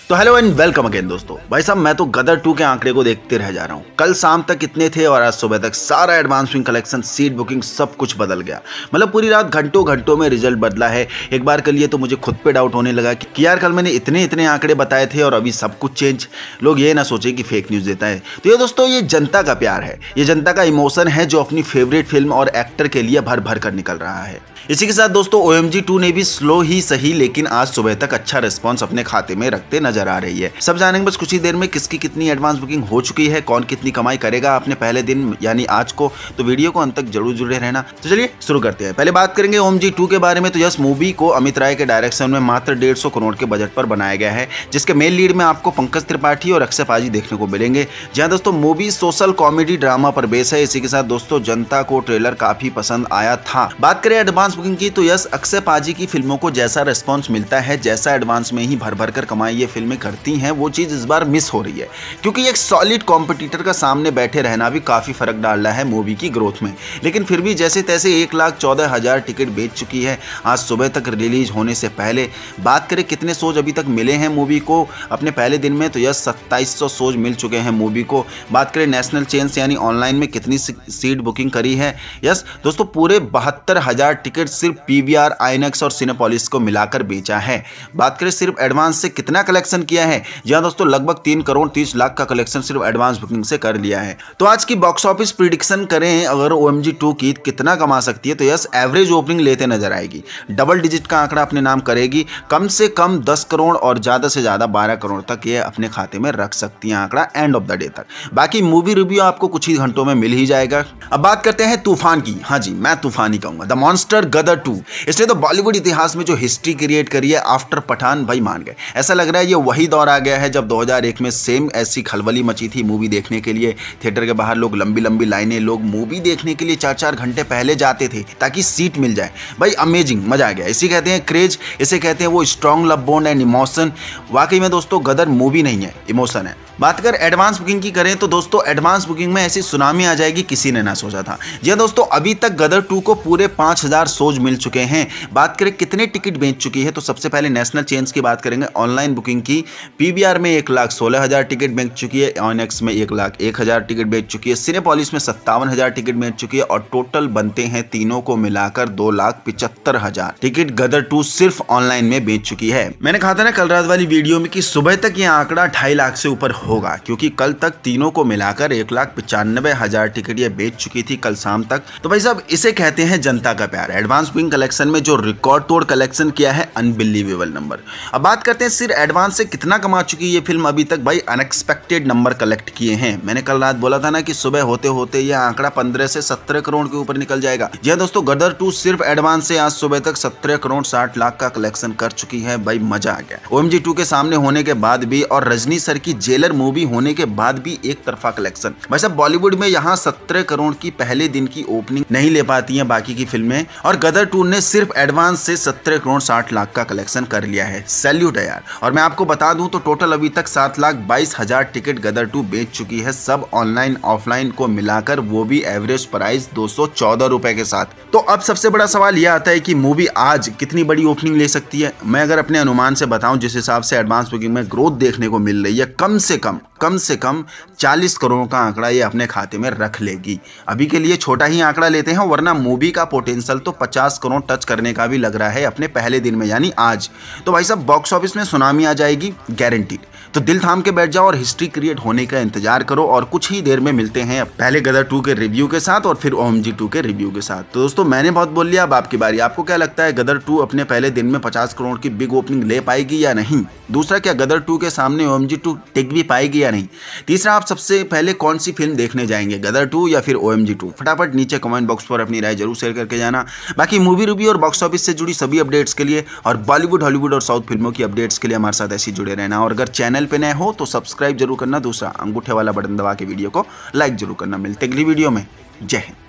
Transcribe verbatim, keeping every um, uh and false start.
तो hello and welcome again दोस्तों। भाई साहब मैं तो गदर टू के आंकड़े को देखते रह जा रहा हूँ। कल शाम तक कितने थे और आज सुबह तक सारा advance booking collection, seat booking सब कुछ बदल गया। मतलब पूरी रात घंटों घंटों में रिजल्ट बदला है। एक बार के लिए तो मुझे खुद पे डाउट होने लगा कि यार कल मैंने इतने इतने आंकड़े बताए थे और अभी सब कुछ चेंज। लोग ये ना सोचे कि फेक न्यूज़ देता है। तो ये दोस्तों ये जनता का प्यार है, ये जनता का इमोशन है जो अपनी फेवरेट फिल्म और एक्टर के लिए भर भर कर निकल रहा है। इसी के साथ दोस्तों ओ एम जी टू ने भी स्लो ही सही लेकिन आज सुबह तक अच्छा रिस्पांस अपने खाते में रखते नजर आ रही है। सब जानेंगे बस कुछ ही देर में किसकी कितनी एडवांस बुकिंग हो चुकी है, कौन कितनी कमाई करेगा अपने पहले दिन यानी आज को। तो वीडियो को अंत तक जरूर जुड़े रहना। तो चलिए शुरू करते हैं। पहले बात करेंगे ओ एम जी टू के बारे में। तो यस मूवी को अमित राय के डायरेक्शन में मात्र डेढ़ सौ करोड़ के बजट पर बनाया गया है, जिसके मेन लीड में आपको पंकज त्रिपाठी और अक्षय पाजी देखने को मिलेंगे। जहाँ दोस्तों मूवी सोशल कॉमेडी ड्रामा पर बेस है। इसी के साथ दोस्तों जनता को ट्रेलर काफी पसंद आया था। बात करें एडवांस बुकिंग की तो यस अक्षय पाजी की फिल्मों को जैसा रिस्पांस मिलता है, जैसा एडवांस में ही भर भर कर कमाई ये फिल्में करती हैं, वो चीज इस बार मिस हो रही है। क्योंकि एक सॉलिड कॉम्पिटिटर का सामने बैठे रहना भी काफी फर्क डाल रहा है मूवी की ग्रोथ में। लेकिन फिर भी जैसे तैसे एक लाख चौदह हजार टिकट बेच चुकी है आज सुबह तक रिलीज होने से पहले। बात करें कितने शोज अभी तक मिले हैं मूवी को अपने पहले दिन में, तो यस सत्ताईस सौ शोज मिल चुके हैं मूवी को। बात करें नेशनल चेन्स यानी ऑनलाइन में कितनी सीट बुकिंग करी है, यस दोस्तों पूरे बहत्तर हजार टिकट सिर्फ पीवीआर, आईनॉक्स और सिनेपोलिस को मिलाकर बेचा है। बात करें सिर्फ एडवांस से कितना कलेक्शन किया है, जहां दोस्तों लगभग तीन करोड़ तीस लाख का कलेक्शन सिर्फ एडवांस बुकिंग से कर लिया है। तो आज की बॉक्स ऑफिस प्रिडिक्शन करें अगर ओ एम जी टू की कितना कमा सकती है, तो यस एवरेज ओपनिंग लेते नजर आएगी। डबल डिजिट का आंकड़ा अपने नाम करेगी। कम से कम दस करोड़ और ज्यादा से ज्यादा बारह करोड़ तक ये अपने खाते में रख सकती है आंकड़ा एंड ऑफ द डे तक। बाकी मूवी रिव्यू आपको कुछ ही घंटों में मिल ही जाएगा। अब बात करते हैं तूफान की। हाँ जी मैं तूफान ही कहूंगा, द मॉन्स्टर गदर टू। इसने तो बॉलीवुड इतिहास में जो हिस्ट्री क्रिएट करी है आफ्टर पठान, भाई मान गए। ऐसा लग रहा है ये वही दौर आ गया है जब दो हज़ार एक में सेम ऐसी खलबली मची थी मूवी देखने के लिए। थिएटर के बाहर लोग लंबी लंबी लाइनें, लोग मूवी देखने के लिए चार चार घंटे पहले जाते थे ताकि सीट मिल जाए। भाई अमेजिंग, मजा आ गया। इसी कहते हैं क्रेज, इसे कहते हैं वो strong love bond and emotion. वाकई में दोस्तों गदर मूवी नहीं है, इमोशन है। बात कर एडवांस बुकिंग की करें तो दोस्तों एडवांस बुकिंग में ऐसी सुनामी आ जाएगी किसी ने ना सोचा था। जी हाँ दोस्तों अभी तक गदर टू को पूरे पाँच हजार शोज मिल चुके हैं। बात करें कितने टिकट बेच चुकी है, तो सबसे पहले नेशनल चेन्स की बात करेंगे। ऑनलाइन बुकिंग की पीवीआर में एक लाख सोलह हजार टिकट बेच चुकी है, आईनॉक्स में एक लाख एक हजार टिकट बेच चुकी है, सिनेपोलिस में सत्तावन हजार टिकट बेच चुकी है और टोटल बनते हैं तीनों को मिलाकर दो लाख पिचहत्तर हजार टिकट गदर टू सिर्फ ऑनलाइन में बेच चुकी है। मैंने कहा था ना कल रात वाली वीडियो में कि सुबह तक यह आंकड़ा ढाई लाख से ऊपर होगा, क्योंकि कल तक तीनों को मिलाकर एक लाख पचानबे हजार टिकट ये बेच चुकी थी कल शाम तक। तो भाई साहब इसे कहते हैं जनता का प्यार। एडवांस बुकिंग कलेक्शन में जो रिकॉर्ड तोड़ कलेक्शन किया है, अनबिलीवेबल नंबर। अब बात करते हैं सिर्फ एडवांस से कितना कमा चुकी ये फिल्म अभी तक। भाई अनएक्सपेक्टेड नंबर कलेक्ट किए हैं। मैंने कल रात बोला था ना कि सुबह होते होते यह आंकड़ा पंद्रह से सत्रह करोड़ के ऊपर निकल जाएगा। जी हाँ दोस्तों गदर टू सिर्फ एडवांस से आज सुबह तक सत्रह करोड़ साठ लाख का कलेक्शन कर चुकी है। भाई मजा आ गया। ओ एम जी टू के सामने होने के बाद भी और रजनी सर की जेलर मूवी होने के बाद भी एक तरफा कलेक्शन। भाई साहब बॉलीवुड में यहाँ सत्रह करोड़ की पहले दिन की ओपनिंग नहीं ले पाती हैं बाकी की फिल्में, और गदर टू ने सिर्फ एडवांस से सत्रह करोड़ साठ लाख का कलेक्शन कर लिया है। सैल्यूट है यार। और मैं आपको बता दूं तो टोटल अभी तक सात लाख बाईस हजार टिकट गदर टू बेच चुकी है, सब ऑनलाइन ऑफलाइन को मिलाकर, वो भी एवरेज प्राइस दो सौ चौदह रुपए के साथ। तो अब सबसे बड़ा सवाल यह आता है कि मूवी आज कितनी बड़ी ओपनिंग ले सकती है। मैं अगर अपने अनुमान से बताऊं जिस हिसाब से एडवांस बुकिंग में ग्रोथ देखने को मिल रही है, कम से कम कम से कम चालीस करोड़ का आंकड़ा ये अपने खाते में रख लेगी। अभी के लिए छोटा ही आंकड़ा लेते हैं, वरना मूवी का पोटेंशियल तो पचास करोड़ टच करने का भी लग रहा है अपने पहले दिन में यानी आज। तो भाई साहब बॉक्स ऑफिस में सुनामी आ जाएगी गारंटीड। तो दिल थाम के बैठ जाओ और हिस्ट्री क्रिएट होने का इंतजार करो। और कुछ ही देर में मिलते हैं पहले गदर टू के रिव्यू के साथ और फिर ओ एम जी टू के रिव्यू के साथ। तो दोस्तों मैंने बहुत बोल लिया, अब आपकी बारी। आपको क्या लगता है गदर टू अपने पहले दिन में पचास करोड़ की बिग ओपनिंग ले पाएगी या नहीं? दूसरा, क्या गदर टू के सामने ओ एम जी टू टिक भी पाएगी या नहीं? तीसरा, आप सबसे पहले कौन सी फिल्म देखने जाएंगे, गदर टू या फिर ओ एम जी टू? फटाफट नीचे कमेंट बॉक्स पर अपनी राय जरूर शेयर करके जाना। बाकी मूवी रिव्यू और बॉक्स ऑफिस से जुड़ी सभी अपडेट्स के लिए और बॉलीवुड हॉलीवुड और साउथ फिल्मों की अपडेट्स के लिए हमारे साथ ऐसे जुड़े रहना। और अगर चैनल पे नए हो तो सब्सक्राइब जरूर करना। दूसरा, अंगूठे वाला बटन दबा के वीडियो को लाइक जरूर करना। मिलते अगली वीडियो में। जय हिंद।